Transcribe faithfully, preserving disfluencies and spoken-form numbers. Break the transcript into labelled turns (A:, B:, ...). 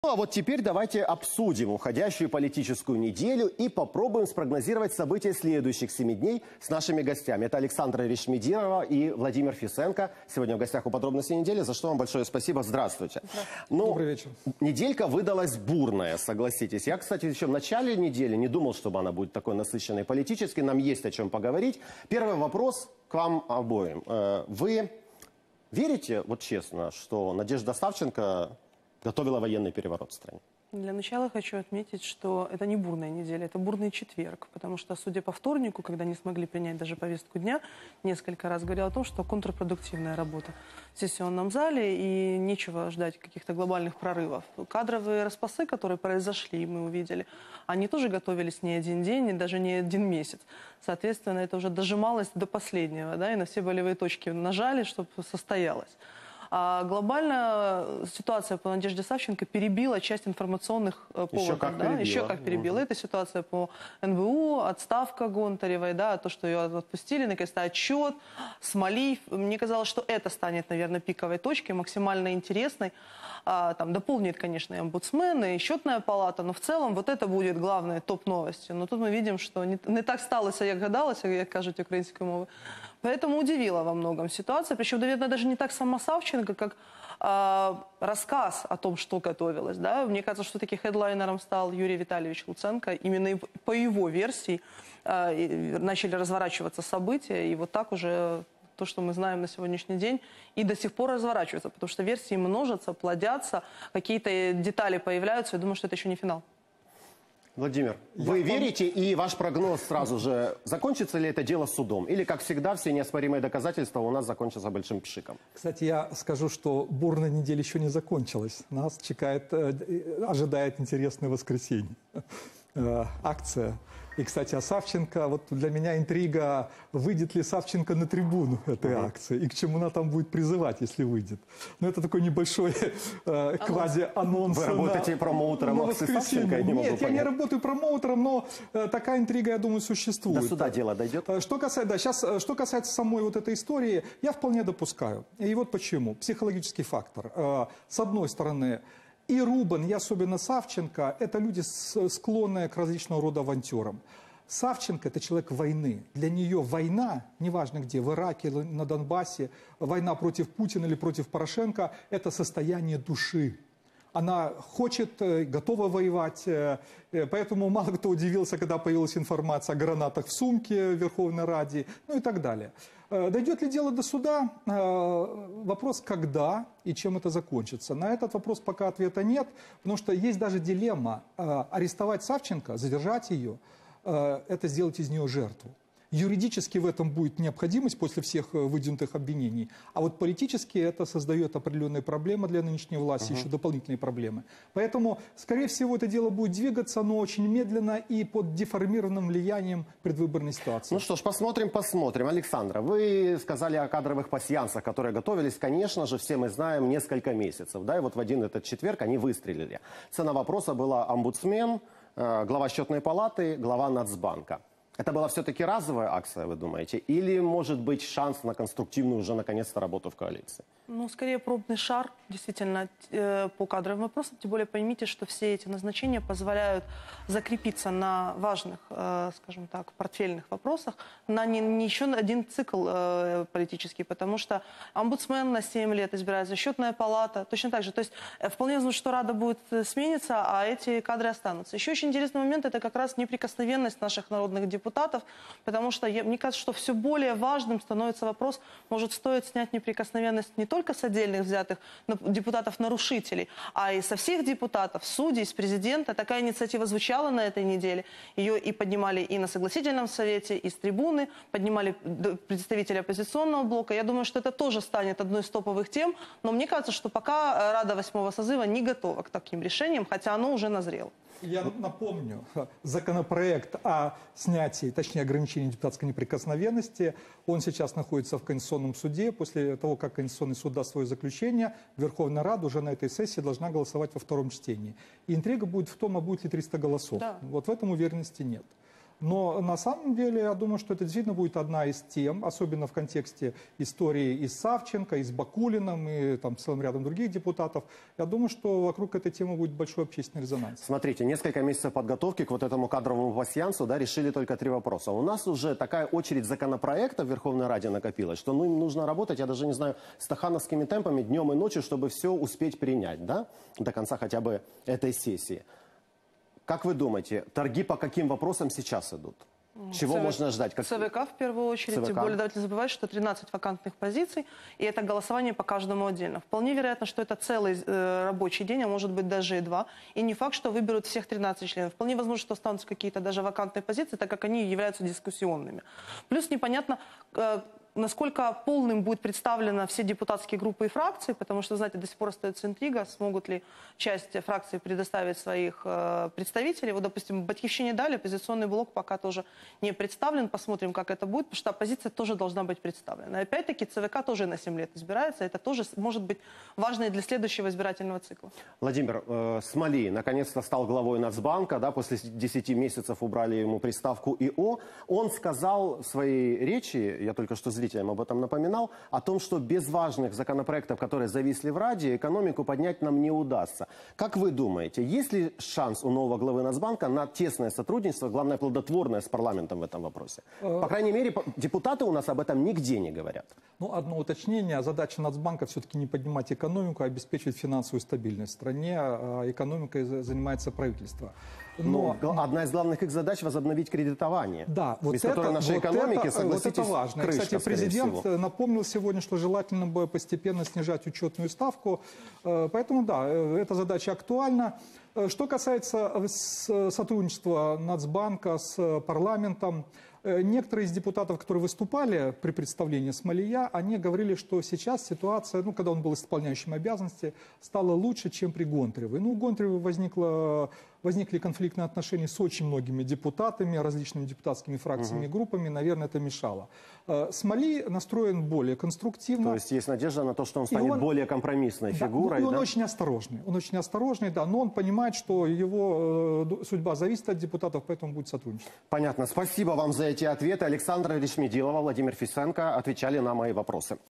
A: Ну а вот теперь давайте обсудим уходящую политическую неделю и попробуем спрогнозировать события следующих семи дней с нашими гостями. Это Александра Ришмединова и Владимир Фисенко. Сегодня в гостях у «Подробностей недели», за что вам большое спасибо. Здравствуйте.
B: Здравствуйте.
A: Ну,
B: добрый вечер.
A: Неделька выдалась бурная, согласитесь. Я, кстати, еще в начале недели не думал, чтобы она будет такой насыщенной политически. Нам есть о чем поговорить. Первый вопрос к вам обоим. Вы верите, вот честно, что Надежда Савченко готовила военный переворот в стране?
C: Для начала хочу отметить, что это не бурная неделя, это бурный четверг. Потому что, судя по вторнику, когда не смогли принять даже повестку дня, несколько раз говорил о том, что контрпродуктивная работа в сессионном зале и нечего ждать каких-то глобальных прорывов. Кадровые распасы, которые произошли, мы увидели, они тоже готовились не один день, и даже не один месяц. Соответственно, это уже дожималось до последнего, да, и на все болевые точки нажали, чтобы состоялось. А глобально ситуация по Надежде Савченко перебила часть информационных э, поводов.
A: Еще как
C: да?
A: перебила.
C: Еще как перебила. Угу. Это ситуация по эн бэ у, отставка Гонтаревой, да, то, что ее отпустили, наконец-то отчет, Смолиев. Мне казалось, что это станет, наверное, пиковой точкой, максимально интересной. А, там дополнит, конечно, и омбудсмен, и счетная палата, но в целом вот это будет главной топ-новостью. Но тут мы видим, что не, не так сталося, як гадалося, як кажуть українською мовою. Поэтому удивила во многом ситуация. Причем, наверное, даже не так сама Савченко, как э, рассказ о том, что готовилось. Да? Мне кажется, что таки хедлайнером стал Юрий Витальевич Луценко. Именно по его версии э, начали разворачиваться события. И вот так уже то, что мы знаем на сегодняшний день, и до сих пор разворачивается. Потому что версии множатся, плодятся, какие-то детали появляются. Я думаю, что это еще не финал.
A: Владимир, вы
B: Я
A: верите, и ваш прогноз сразу же, закончится ли это дело судом? Или, как всегда, все неоспоримые доказательства у нас закончатся большим пшиком?
B: Кстати, я скажу, что бурная неделя еще не закончилась. Нас чекает, ожидает интересное воскресенье. Акция. И, кстати, о Савченко. Вот для меня интрига, выйдет ли Савченко на трибуну этой uh-huh. акции и к чему она там будет призывать, если выйдет. Но это такой небольшой э, квази-анонс.
A: Вы работаете
B: на,
A: промоутером
B: на
A: акции Савченко? Я не
B: Нет, я
A: понять.
B: не работаю промоутером, но э, такая интрига, я думаю, существует.
A: До суда дело дойдет?
B: Что касается, да, сейчас, что касается самой вот этой истории, я вполне допускаю. И вот почему. Психологический фактор. Э, с одной стороны, и Рубан, и особенно Савченко, это люди, склонные к различного рода авантюрам. Савченко – это человек войны. Для нее война, неважно где, в Ираке или на Донбассе, война против Путина или против Порошенко – это состояние души. Она хочет, готова воевать, поэтому мало кто удивился, когда появилась информация о гранатах в сумке в Верховной Раде, ну и так далее. Дойдет ли дело до суда? Вопрос, когда и чем это закончится. На этот вопрос пока ответа нет, потому что есть даже дилемма. Арестовать Савченко, задержать ее, это сделать из нее жертву. Юридически в этом будет необходимость после всех выдвинутых обвинений, а вот политически это создает определенные проблемы для нынешней власти, uh-huh. еще дополнительные проблемы. Поэтому, скорее всего, это дело будет двигаться, но очень медленно и под деформированным влиянием предвыборной ситуации.
A: Ну что ж, посмотрим, посмотрим. Александра, вы сказали о кадровых пасьянсах, которые готовились, конечно же, все мы знаем, несколько месяцев. Да, и вот в один этот четверг они выстрелили. Цена вопроса была омбудсмен, глава счетной палаты, глава Нацбанка. Это была все-таки разовая акция, вы думаете? Или может быть шанс на конструктивную уже наконец-то работу в коалиции?
C: Ну, скорее пробный шар, действительно, э, по кадровым вопросам. Тем более поймите, что все эти назначения позволяют закрепиться на важных, э, скажем так, портфельных вопросах, на не, не еще один цикл э, политический, потому что омбудсмен на семь лет избирается, счетная палата, точно так же. То есть э, вполне возможно, что Рада будет смениться, а эти кадры останутся. Еще очень интересный момент – это как раз неприкосновенность наших народных депутатов, потому что я, мне кажется, что все более важным становится вопрос, может, стоит снять неприкосновенность не только с отдельных взятых депутатов-нарушителей, а и со всех депутатов, судей, с президента. Такая инициатива звучала на этой неделе. Ее и поднимали и на согласительном совете, и с трибуны, поднимали представители оппозиционного блока. Я думаю, что это тоже станет одной из топовых тем, но мне кажется, что пока Рада восьмого созыва не готова к таким решениям, хотя оно уже назрело.
B: Я напомню, законопроект о снятии, точнее ограничении депутатской неприкосновенности, он сейчас находится в Конституционном суде. После того, как Конституционный суд даст свое заключение, Верховная Рада уже на этой сессии должна голосовать во втором чтении. И интрига будет в том, а будет ли триста голосов. Да. Вот в этом уверенности нет. Но на самом деле я думаю, что это действительно будет одна из тем, особенно в контексте истории и с Савченко, и с Бакулиным, и там целым рядом других депутатов. Я думаю, что вокруг этой темы будет большой общественный резонанс.
A: Смотрите, несколько месяцев подготовки к вот этому кадровому пасьянсу, да, решили только три вопроса. У нас уже такая очередь законопроектов в Верховной Раде накопилась, что ну, им нужно работать, я даже не знаю, стахановскими темпами днем и ночью, чтобы все успеть принять, да, до конца хотя бы этой сессии. Как вы думаете, торги по каким вопросам сейчас идут? Чего
C: ЦВ...
A: можно ждать? Как...
C: ЦВК в первую очередь.
A: ЦВК.
C: Тем более, давайте не забывать, что тринадцать вакантных позиций, и это голосование по каждому отдельно. Вполне вероятно, что это целый э, рабочий день, а может быть даже и два. И не факт, что выберут всех тринадцать членов. Вполне возможно, что останутся какие-то даже вакантные позиции, так как они являются дискуссионными. Плюс непонятно... Э, насколько полным будет представлено все депутатские группы и фракции, потому что, знаете, до сих пор остается интрига, смогут ли часть фракций предоставить своих э, представителей. Вот, допустим, Батьковщине дали, оппозиционный блок пока тоже не представлен, посмотрим, как это будет, потому что оппозиция тоже должна быть представлена. И опять-таки ЦВК тоже на семь лет избирается, это тоже может быть важно и для следующего избирательного цикла.
A: Владимир, э, Смоли наконец-то стал главой Нацбанка, да, после десяти месяцев убрали ему приставку ИО. Он сказал в своей речи, я только что зрителям об этом напоминал, о том, что без важных законопроектов, которые зависли в Раде, экономику поднять нам не удастся. Как вы думаете, есть ли шанс у нового главы Нацбанка на тесное сотрудничество, главное, плодотворное с парламентом в этом вопросе? По крайней мере, депутаты у нас об этом нигде не говорят.
B: Ну, одно уточнение. Задача Нацбанка все-таки не поднимать экономику, а обеспечивать финансовую стабильность в стране. А экономикой занимается правительство.
A: Но... Но одна из главных их задач – возобновить кредитование.
B: Да, вот
A: без
B: это,
A: которой нашей
B: вот
A: экономики,
B: это,
A: согласитесь,
B: вот это важно.
A: крышка,
B: Кстати, президент
A: всего.
B: напомнил сегодня, что желательно бы постепенно снижать учетную ставку. Поэтому, да, эта задача актуальна. Что касается сотрудничества Нацбанка с парламентом, некоторые из депутатов, которые выступали при представлении Смолия, они говорили, что сейчас ситуация, ну, когда он был исполняющим обязанности, стала лучше, чем при Гонтаревой. Ну, у Гонтаревой возникло, возникли конфликтные отношения с очень многими депутатами, различными депутатскими фракциями и группами, наверное, это мешало. Смоли настроен более конструктивно.
A: То есть есть надежда на то, что он станет он, более компромиссной
B: да,
A: фигурой.
B: И он
A: да?
B: очень осторожный. Он очень осторожный, да, но он понимает, что его э, судьба зависит от депутатов, поэтому будет сотрудничать.
A: Понятно. Спасибо вам за эти ответы. Александра Ришмедилова, Владимир Фисенко отвечали на мои вопросы.